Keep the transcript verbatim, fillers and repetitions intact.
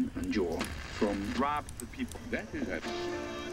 and jaw from Rob the people. That is it.